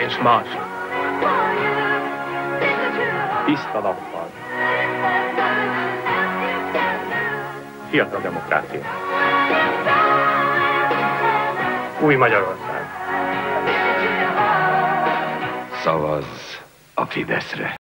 és más. Tiszta nappal. Fiatal demokrácia. Új Magyarország. Szavazz a Fideszre.